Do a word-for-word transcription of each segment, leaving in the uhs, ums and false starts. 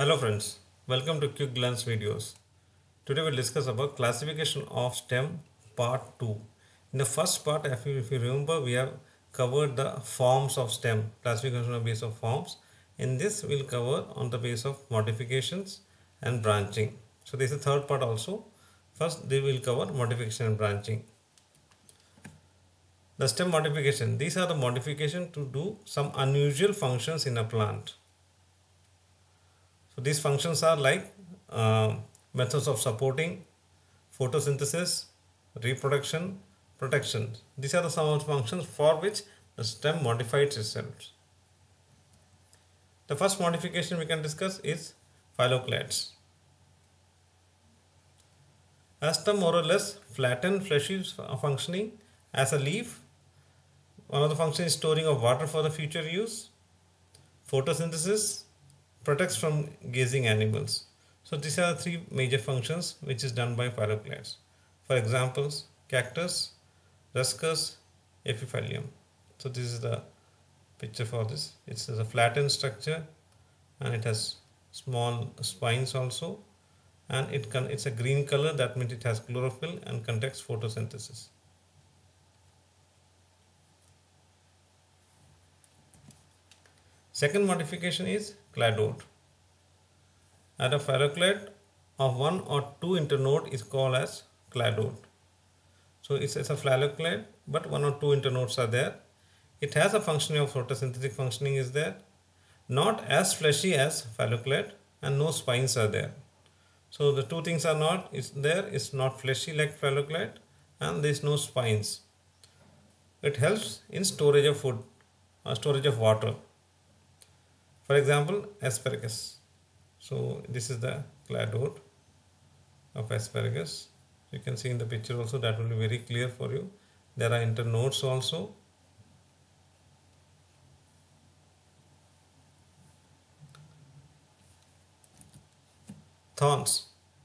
Hello friends, welcome to Quick Glance videos. Today we'll discuss about classification of stem part two. In the first part, if you, if you remember, we have covered the forms of stem, classification on the base of forms. In this, we'll cover on the base of modifications and branching. So this is the third part also. First, they will cover modification and branching. The stem modification, these are the modification to do some unusual functions in a plant. So these functions are like uh, methods of supporting, photosynthesis, reproduction, protection. These are the some of the functions for which the stem modifies itself. The first modification we can discuss is phylloclades. A stem more or less flattened, fleshy functioning as a leaf. One of the functions is storing of water for the future use. Photosynthesis protects from grazing animals. So these are the three major functions which is done by phylloclades. For examples, cactus, ruscus, epiphyllum. So this is the picture for this. It's a flattened structure and it has small spines also, and it can it's a green color, that means it has chlorophyll and conducts photosynthesis. Second modification is cladode. And a phylloclade of one or two internode is called as cladode. So it's, it's a phylloclade, but one or two internodes are there. It has a functioning of photosynthetic functioning is there. Not as fleshy as phylloclade, and no spines are there. So the two things are not, it's there, it's not fleshy like phylloclade, and there is no spines. It helps in storage of food or storage of water. For example, asparagus. So this is the cladode of asparagus. You can see in the picture also, that will be very clear for you. There are internodes also. Thorns.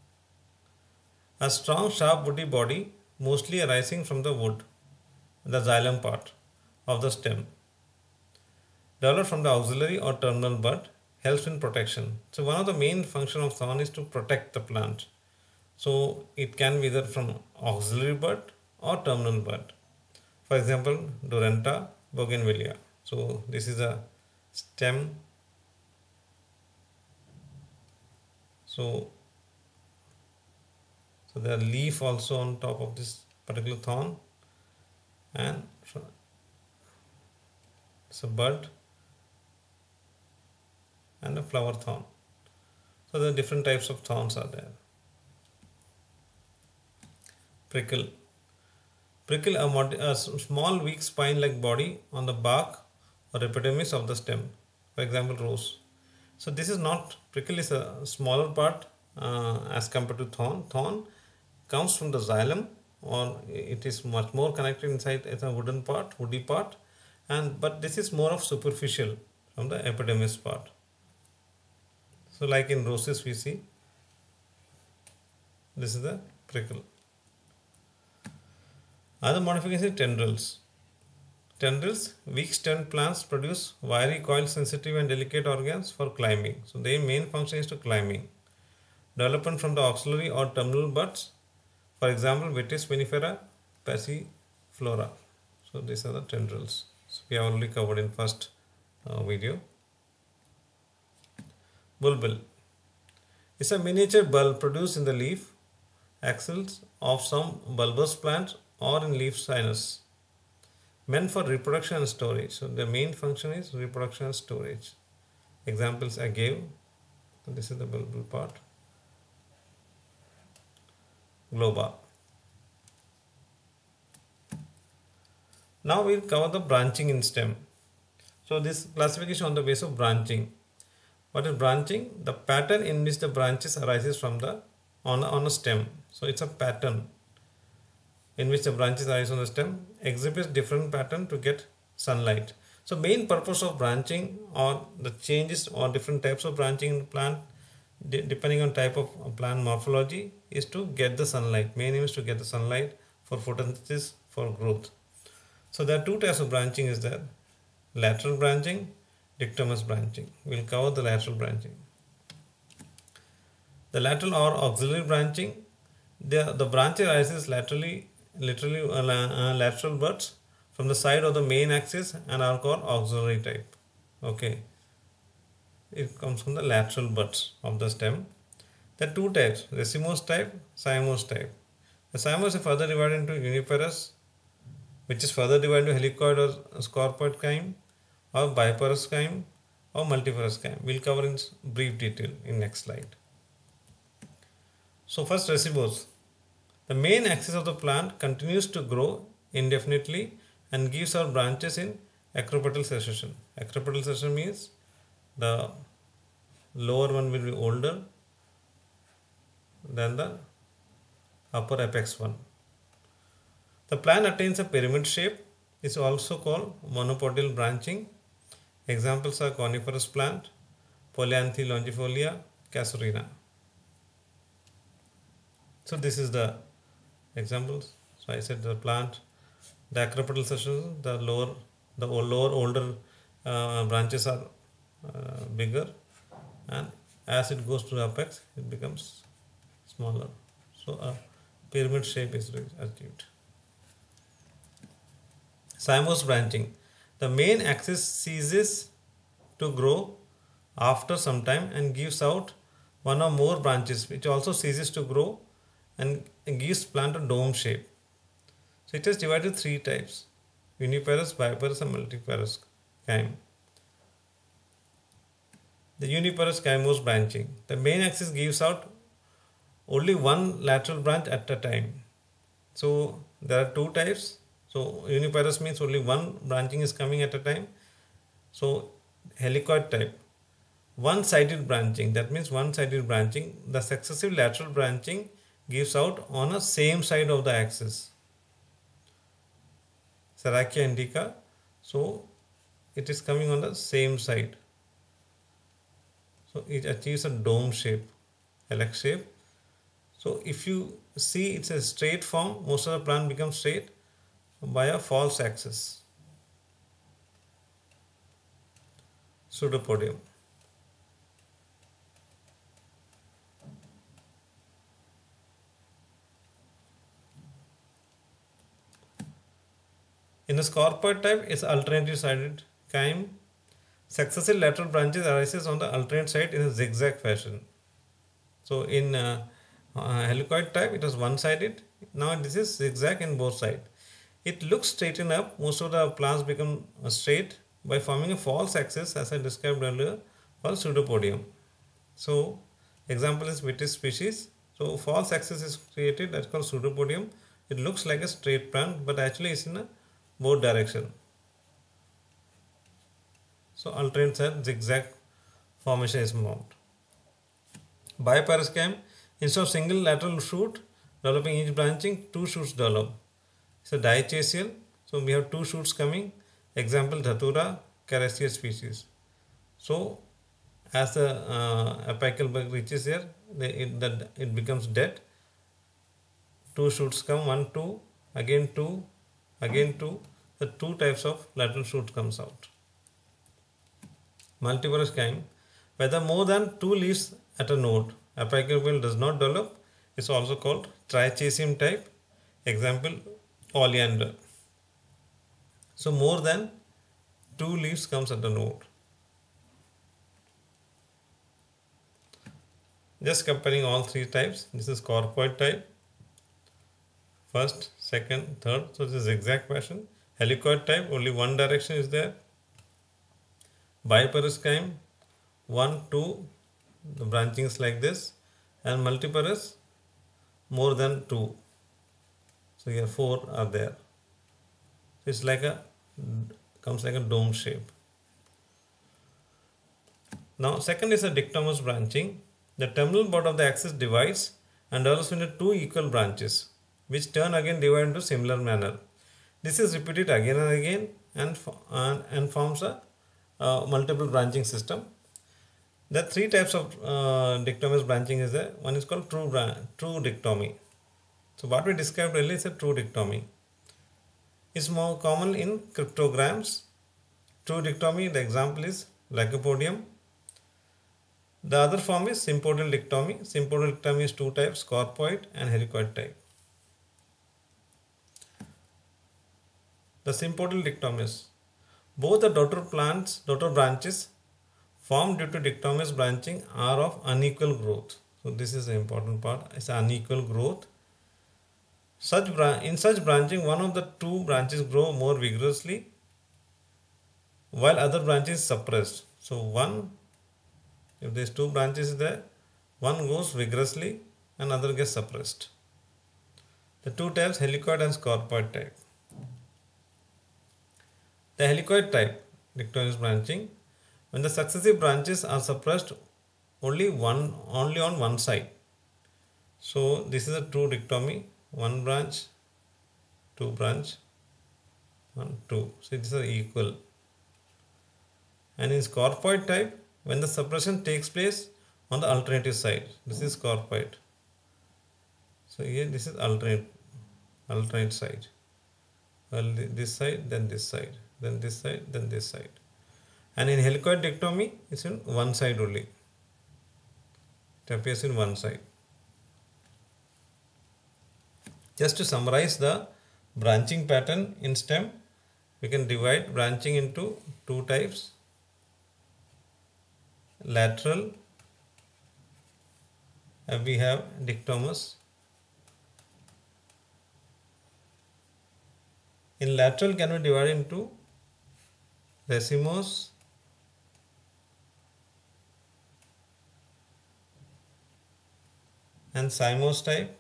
A strong sharp woody body mostly arising from the wood, the xylem part of the stem. Developed from the axillary or terminal bud, helps in protection. So one of the main function of thorn is to protect the plant. So it can be either from axillary bud or terminal bud. For example, Dorenta, bougainvillea. So this is a stem. So, so there are leaf also on top of this particular thorn, and it's a bud and a flower thorn. So there are different types of thorns are there. Prickle. Prickle, a, mod a small weak spine like body on the bark or epidermis of the stem. For example, rose. So this is not, prickle is a smaller part uh, as compared to thorn. Thorn comes from the xylem, or it is much more connected inside as a wooden part, woody part, and but this is more of superficial from the epidermis part. So like in roses we see, this is the prickle. Other modification is tendrils. Tendrils, weak stemmed plants produce wiry coil sensitive and delicate organs for climbing. So their main function is to climbing. Development from the axillary or terminal buds. For example, Vitis vinifera, passiflora. So these are the tendrils. So we have already covered in first uh, video. Bulbil. It's a miniature bulb produced in the leaf axils of some bulbous plant or in leaf sinus, meant for reproduction and storage. So the main function is reproduction and storage. Examples agave. So this is the bulbal part. Globa. Now we'll cover the branching in stem. So this classification on the basis of branching. What is branching? The pattern in which the branches arises from the on a, on a stem. So it's a pattern in which the branches arise on the stem, exhibits different pattern to get sunlight. So main purpose of branching or the changes or different types of branching in the plant, de depending on type of plant morphology, is to get the sunlight. Main aim is to get the sunlight for photosynthesis, for growth. So there are two types of branching is there. Lateral branching, dichotomous branching. We will cover the lateral branching. The lateral or auxiliary branching, the, the branch arises laterally, literally uh, uh, lateral buds from the side of the main axis and are called auxiliary type. Okay, it comes from the lateral buds of the stem. There are two types, racemose type, cymose type. The cymose is further divided into uniparous, which is further divided into helicoid or scorpoid chyme, or biparous chyme, or multiparous chyme. We'll cover in brief detail in next slide. So first, racemose. The main axis of the plant continues to grow indefinitely and gives out branches in acropetal succession. Acropetal succession means the lower one will be older than the upper apex one. The plant attains a pyramid shape. It's also called monopodial branching. Examples are coniferous plant, Polyanthe longifolia, Casuarina. So this is the examples. So I said the plant, the acropetal succession, the lower, the lower older uh, branches are uh, bigger, and as it goes to the apex, it becomes smaller. So a pyramid shape is achieved. Cymose branching. The main axis ceases to grow after some time and gives out one or more branches, which also ceases to grow and gives plant a dome shape. So it is divided into three types: uniparous, biparous, and multiparous chyme. The uniparous cymose branching. The main axis gives out only one lateral branch at a time. So there are two types. So uniparous means only one branching is coming at a time. So helicoid type, one-sided branching. That means one-sided branching. The successive lateral branching gives out on a same side of the axis. Serratia indica. So it is coming on the same side. So it achieves a dome shape, helix shape. So if you see it's a straight form, most of the plant becomes straight by a false axis. Pseudopodium. In the scorpoid type, it's alternative sided chyme. Successive lateral branches arises on the alternate side in a zigzag fashion. So in uh, uh, helicoid type, it was one-sided. Now this is zigzag in both sides. It looks straightened up. Most of the plants become straight by forming a false axis, as I described earlier, called pseudopodium. So example is Vitis species. So false axis is created, that's called pseudopodium. It looks like a straight plant, but actually it's in a both direction. So alternate side zigzag formation is formed. Biparous chyme, instead of single lateral shoot developing each branching, two shoots develop. It's a diachaesial. So we have two shoots coming. Example Dhatura, Caraceae species. So as the uh, apical bug reaches here, they, it, the, it becomes dead. Two shoots come, one, two, again two, again two. The two types of lateral shoot comes out. Multiparous chyme, whether more than two leaves at a node, apical bud does not develop, is also called trichaesium type. Example oleander. So more than two leaves comes at the node. Just comparing all three types. This is scorpoid type. First, second, third. So this is zigzag fashion. Helicoid type, only one direction is there. Biparous chyme, one, two, the branching is like this, and multiparous, more than two. So here four are there. So it's like a, comes like a dome shape. Now second is a dichotomous branching. The terminal bud of the axis divides and develops into two equal branches, which turn again divide into similar manner. This is repeated again and again and, and, and forms a uh, multiple branching system. There are three types of uh, dichotomous branching is there. One is called true, true dichotomy. So what we described earlier is a true dichotomy. It's more common in cryptograms. True dichotomy, the example is Lycopodium. The other form is sympodial dichotomy. Sympodial dichotomy is two types, scorpoid and helicoid type. The sympodial dichotomous. Both the daughter plants, daughter branches formed due to dichotomous branching are of unequal growth. So this is the important part. It's unequal growth. Such in such branching, one of the two branches grow more vigorously, while other branch is suppressed. So one, if there's two branches there, one goes vigorously and other gets suppressed. The two types, helicoid and scorpoid type. The helicoid type, dichotomous branching, when the successive branches are suppressed only one only on one side. So this is a true dichotomy. One branch, two branch, one, two. So these are equal. And in scorpoid type, when the suppression takes place on the alternative side, this is scorpoid. So here this is alternate, alternate side. Well, this side, then this side, then this side, then this side. And in helicoid dichotomy, it's in one side only. It appears in one side. Just to summarize the branching pattern in stem, we can divide branching into two types. Lateral, and we have dichotomous. In lateral can be divided into racemose, and cymose type.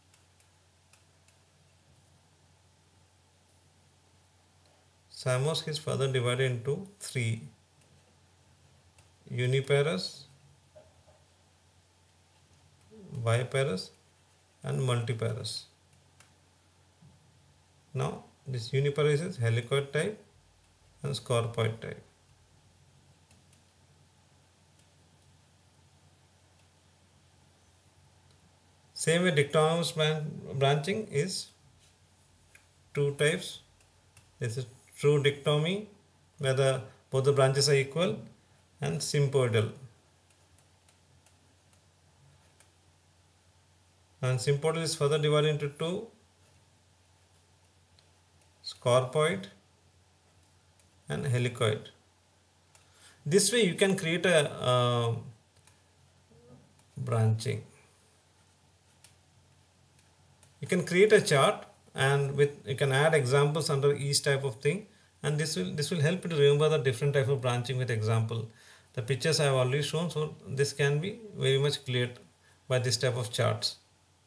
Cymose is further divided into three: uniparous, biparous, and multiparous. Now this uniparous is helicoid type and scorpoid type. Same way, dichotomous branching is two types. This is true dichotomy, where the both the branches are equal, and sympodial. And sympodial is further divided into two: scorpoid and helicoid. This way you can create a uh, branching. You can create a chart, and with you can add examples under each type of thing, and this will this will help you to remember the different type of branching with example. The pictures I have already shown, so this can be very much cleared by this type of charts.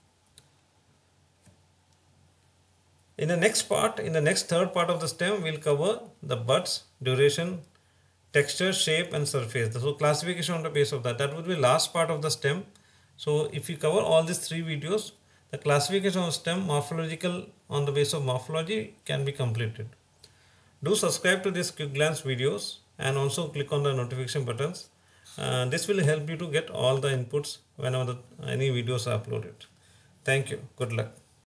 In the next part, in the next third part of the stem, we'll cover the buds, duration, texture, shape, and surface. So classification on the base of that. That would be last part of the stem. So if you cover all these three videos, the classification of stem, morphological on the base of morphology, can be completed. Do subscribe to these quick glance videos and also click on the notification buttons. Uh, this will help you to get all the inputs whenever the, any videos are uploaded. Thank you. Good luck.